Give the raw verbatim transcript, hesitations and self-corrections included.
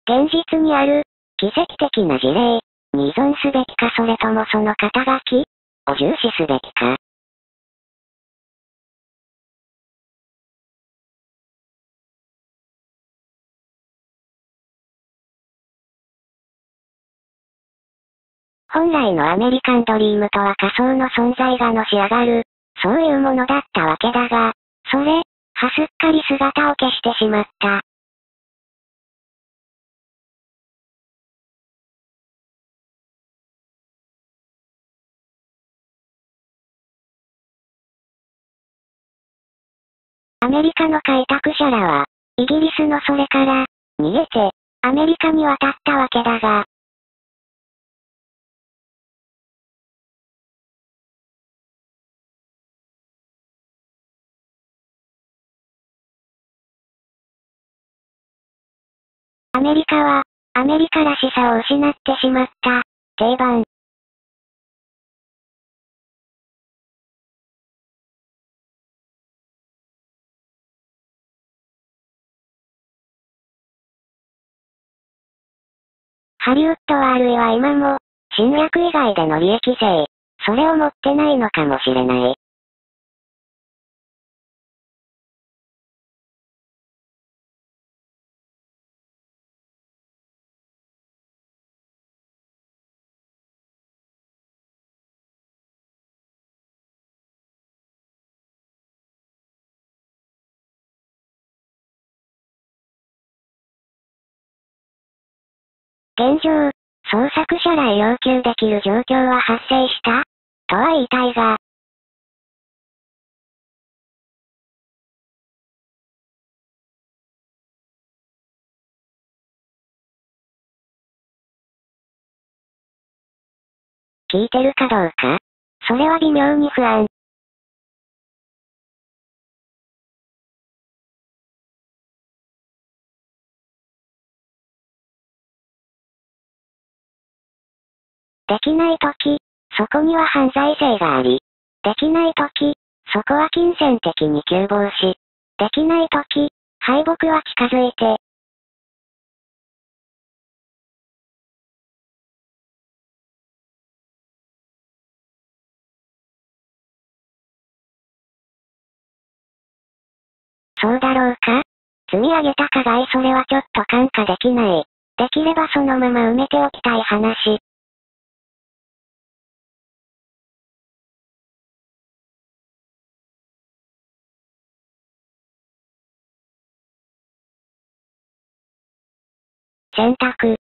現実にある、奇跡的な事例、に依存すべきかそれともその肩書きを重視すべきか。本来のアメリカンドリームとは仮想の存在がのし上がる、そういうものだったわけだが、それ、はすっかり姿を消してしまった。アメリカの開拓者らは、イギリスのそれから、逃げて、アメリカに渡ったわけだが、アメリカは、アメリカらしさを失ってしまった、定番。ハリウッドはあるいは今も、侵略以外での利益性、それを持ってないのかもしれない。現状、捜索者らへ要求できる状況は発生した、とは言いたいが、聞いてるかどうか、それは微妙に不安。できないとき、そこには犯罪性があり、できないとき、そこは金銭的に窮乏し、できないとき、敗北は近づいて、そうだろうか？積み上げた課題それはちょっと看過できない。できればそのまま埋めておきたい話。選択。